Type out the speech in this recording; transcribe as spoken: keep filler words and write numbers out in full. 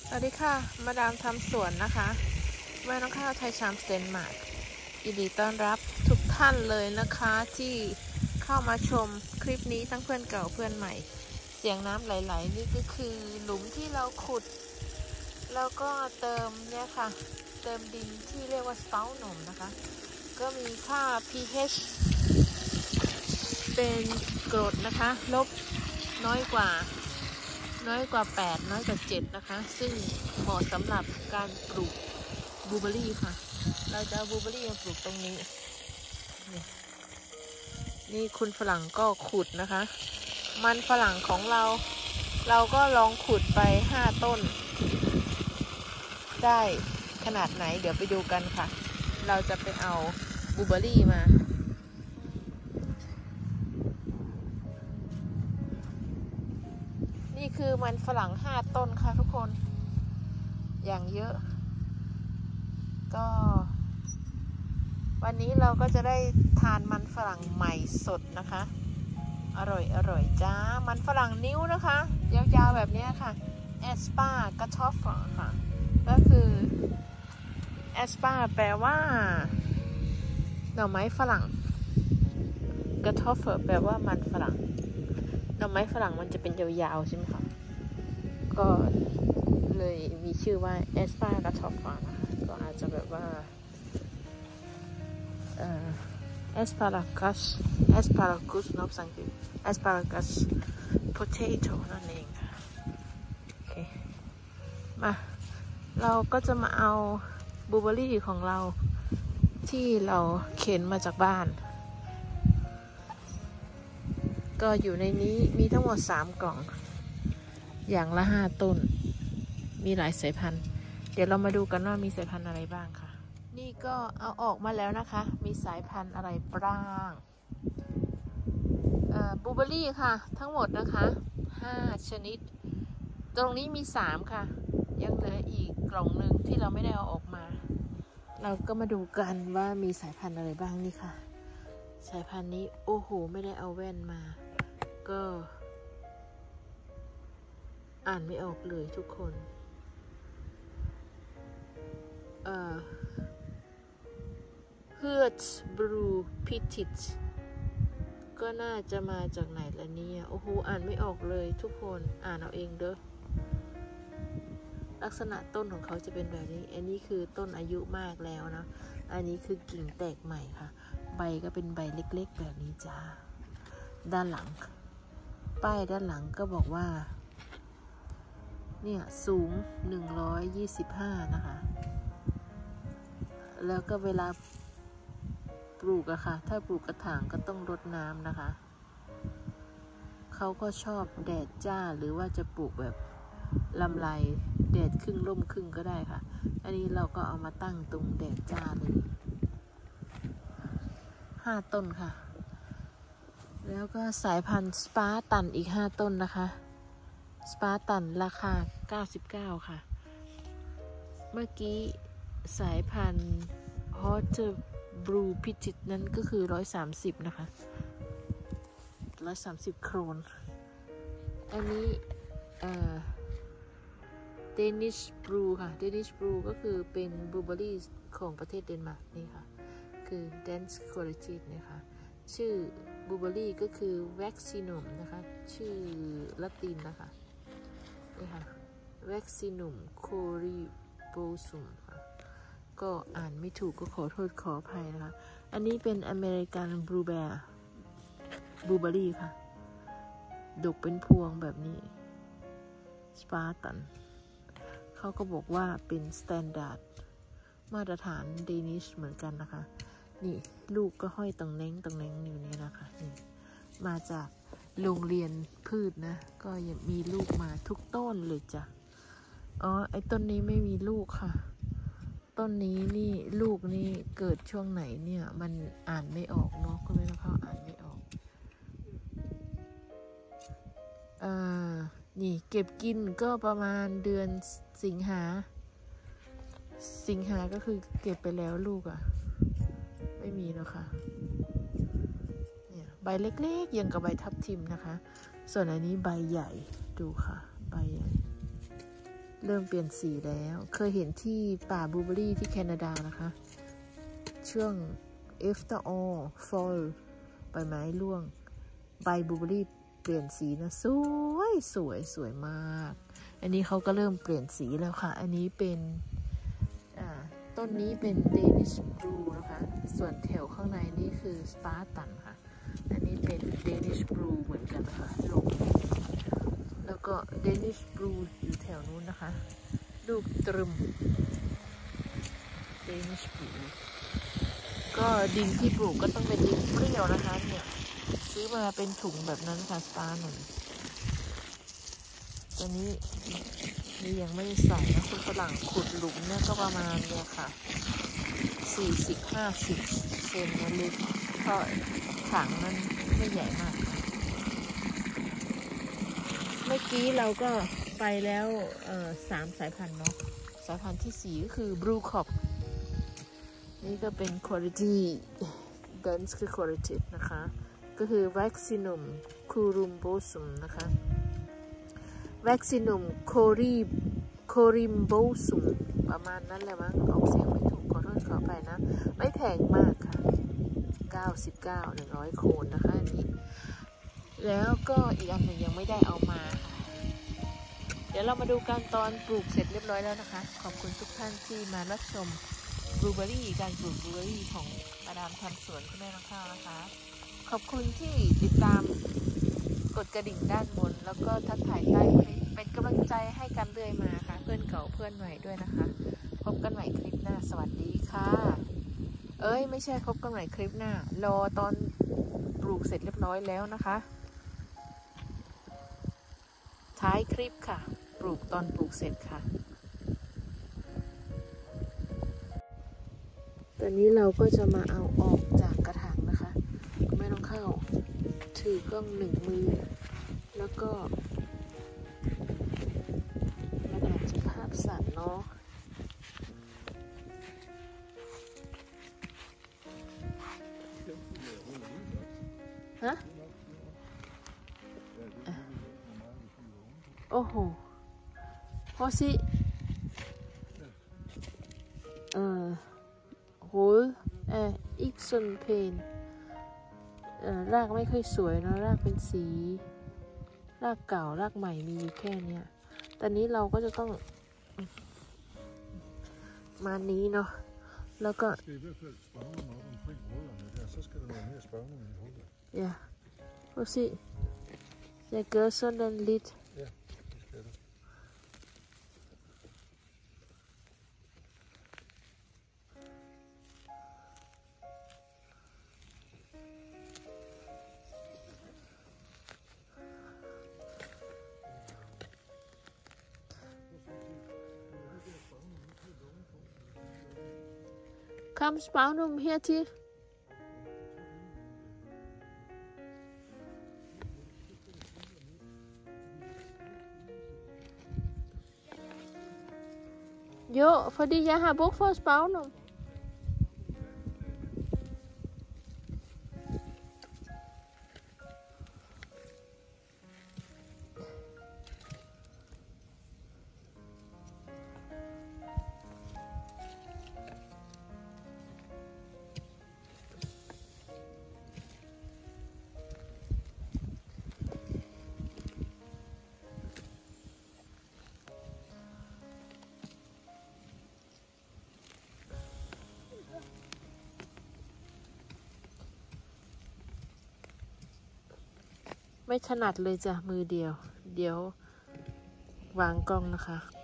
สวัสดีค่ะมาดามทำสวนนะคะแม่น้องข้าวไทยชามสเดนมาร์กยินดีต้อนรับทุกท่านเลยนะคะที่เข้ามาชมคลิปนี้ทั้งเพื่อนเก่าเพื่อนใหม่เสียงน้ำไหลๆนี่ก็คือหลุมที่เราขุดแล้วก็เติมเนี่ยค่ะเติมดินที่เรียกว่าสเตาหนมนะคะก็มีค่า pH เป็นกรดนะคะลบน้อยกว่าน้อยกว่าแปดน้อยกว่าเจ็ดนะคะซึ่งเหมาะสำหรับการปลูกบลูเบอร์รี่ค่ะเราจะเอาบลูเบอร์รี่มาปลูกตรงนี้นี่นี่คุณฝรั่งก็ขุดนะคะมันฝรั่งของเราเราก็ลองขุดไปห้าต้นได้ขนาดไหนเดี๋ยวไปดูกันค่ะเราจะไปเอาบลูเบอร์รี่มานี่คือมันฝรั่งห้าต้นค่ะทุกคนอย่างเยอะก็วันนี้เราก็จะได้ทานมันฝรั่งใหม่สดนะคะอร่อยอร่อยจ้ามันฝรั่งนิ้วนะคะยาวๆแบบนี้ค่ะแอสปากระชอฟค่ะก็คือแอสปาแปลว่าหน่อไม้ฝรั่งกระทอฟแปลว่ามันฝรั่งหน่อไม้ฝรั่งมันจะเป็นยาวๆใช่ไหมคะก็เลยมีชื่อว่าแอสปากระทอฟนะคะก็อาจจะแบบว่าเอ่อ asparagus asparagus นอบสังเกต asparagus potato นั่นเองค่ะโอเคมาเราก็จะมาเอาบลูเบอร์รี่ของเราที่เราเข็นมาจากบ้านก็อยู่ในนี้มีทั้งหมดสามกล่องอย่างละห้าต้นมีหลายสายพันธุ์เดี๋ยวเรามาดูกันว่ามีสายพันธุ์อะไรบ้างค่ะนี่ก็เอาออกมาแล้วนะคะมีสายพันธุ์อะไรบ้างบลูเบอร์รี่ค่ะทั้งหมดนะคะห้าชนิดตรงนี้มีสามค่ะยังเหลืออีกกล่องหนึ่งที่เราไม่ได้เอาออกมาเราก็มาดูกันว่ามีสายพันธุ์อะไรบ้างนี่ค่ะสายพันธุ์นี้โอ้โหไม่ได้เอาแว่นมาก็อ่านไม่ออกเลยทุกคนเอ่อ Hertz Blue Petit ก็น่าจะมาจากไหนละเนี่ยโอ้โหอ่านไม่ออกเลยทุกคนอ่านเอาเองเด้อลักษณะต้นของเขาจะเป็นแบบนี้อันนี้คือต้นอายุมากแล้วนะอันนี้คือกิ่งแตกใหม่ค่ะใบก็เป็นใบเล็กๆแบบนี้จ้าด้านหลังป้ายด้านหลังก็บอกว่าเนี่ยสูงหนึ่งร้อยยี่สิบห้านะคะแล้วก็เวลาปลูกอะค่ะถ้าปลูกกระถางก็ต้องรดน้ำนะคะเขาก็ชอบแดดจ้าหรือว่าจะปลูกแบบลำไรแดดครึ่งร่มครึ่งก็ได้ค่ะอันนี้เราก็เอามาตั้งตรงแดดจ้าเลยห้าต้นค่ะแล้วก็สายพันธุ์สปาร์ตันอีกห้าต้นนะคะสปาร์ตันราคาเก้าสิบเก้าค่ะเมื่อกี้สายพันธุ์ฮอตเตอร์บลูพิจิตนั้นก็คือหนึ่งร้อยสามสิบนะคะหนึ่งร้อยสามสิบโครนอันนี้เอ่อเดนิชบลูค่ะเดนิชบลูก็คือเป็นบลูเบอร์รี่ของประเทศเดนมาร์กนี่ค่ะคือ dense quality นะคะชื่อบลูเบอร์รี่ก็คือ vaccinum นะคะชื่อละตินนะคะนี่ค่ะ vaccinum corybosum ค่ะก็อ่านไม่ถูกก็ขอโทษขออภัยนะคะอันนี้เป็นอเมริกันบลูแบร์บลูเบอร์รี่ค่ะดกเป็นพวงแบบนี้สปาร์ตันเขาก็บอกว่าเป็นสแตนดาร์ดมาตรฐานเดนิชเหมือนกันนะคะนี่ลูกก็ห้อยตังเน้งตังเน้งอยู่นี่นะคะนี่มาจากโรงเรียนพืชนะก็ยังมีลูกมาทุกต้นเลยจ้ะอ๋อไอ้ต้นนี้ไม่มีลูกค่ะต้นนี้นี่ลูกนี่เกิดช่วงไหนเนี่ยมันอ่านไม่ออกเนาะก็ไม่รู้เขาอ่านไม่ออกอ่านี่เก็บกินก็ประมาณเดือนสิงหาสิงหาก็คือเก็บไปแล้วลูกอ่ะไม่มีแล้วค่ะเนี่ยใบเล็กๆยังกับใบทับทิมนะคะส่วนอันนี้ใบใหญ่ดูค่ะใบใหญ่เริ่มเปลี่ยนสีแล้วเคยเห็นที่ป่าบลูเบอรี่ที่แคนาดานะคะช่วง after all fall ใบไม้ร่วงใบบลูเบอรี่เปลี่ยนสีนะสวยสวยสวยมากอันนี้เขาก็เริ่มเปลี่ยนสีแล้วค่ะอันนี้เป็นต้นนี้เป็น Danish Blue นะคะส่วนแถวข้างในนี่คือ Spartan ค่ะอันนี้เป็น Danish Blue เหมือนกันนะคะลงแล้วก็ Danish Blue อยู่แถวนู้นนะคะลูกตรึม Danish Blue ก็ดินที่ปลูกก็ต้องเป็นดินเปรี้ยวนะคะเนี่ยซื้อมาเป็นถุงแบบนั้นค่ะ Spartan ตัวนี้นี่ยังไม่ได้ใส่นะคุณฝรั่งขุดหลุมเนี่ยก็ประมาณเนี่ยค่ะสี่สิบห้าสิบเซนนะลึกก็ถังนั้นไม่ใหญ่มากเมื่อกี้เราก็ไปแล้วเอ่อสามสายพันธุ์เนาะสายพันธุ์ที่สี่ก็คือ Blue Cop นี่ก็เป็น Quality Dense คือ Quality นะคะก็คือ Vaccinum Corymbosum นะคะ Vaccinum Corymbosum ประมาณนั้นแหละมั้งออกเสียงไม่ถูกขอโทษขอไปนะไม่แพงมากค่ะเก้าสิบเก้า หนึ่งร้อยโคนนะคะอันนี้แล้วก็อีกอันหนึ่งยังไม่ได้เอามาค่ะเดี๋ยวเรามาดูการตอนปลูกเสร็จเรียบร้อยแล้วนะคะขอบคุณทุกท่านที่มารับชมบลูเบอรี่การปลูกบลูเบอรี่ของมาดามทำสวนคุณแม่น้องข้าวนะคะขอบคุณที่ติดตามกดกระดิ่งด้านบนแล้วก็ทักทายใต้คลิปเป็นกำลังใจให้กันเรื่อยมาค่ะเพื่อนเก่าเพื่อนใหม่ด้วยนะคะพบกันใหม่คลิปหน้าสวัสดีค่ะเอ้ยไม่ใช่พบกันใหม่คลิปหน้ารอตอนปลูกเสร็จเรียบร้อยแล้วนะคะท้ายคลิปค่ะปลูกตอนปลูกเสร็จค่ะตอนนี้เราก็จะมาเอาออกจากกระถางนะคะไม่ต้องเข้าถือกล้องหนึ่งมือแล้วก็มันอาจจะภาพสั่นเนาะฮะโอ้โหพอสิเออโหเอออีกส่วนเพนเออรากไม่ค่อยสวยเนาะรากเป็นสีรากเก่ารากใหม่มีอยู่แค่เนี้ยตอนนี้เราก็จะต้องมานี้เนาะแล้วก็ja præcis jeg gør sådan lidt ja det skal du Kom Spagnum hertil. Jo, fordi jeg har brug for Spagnum.ไม่ถนัดเลยจ้ะมือเดียวเดี๋ยววางกล้องนะคะ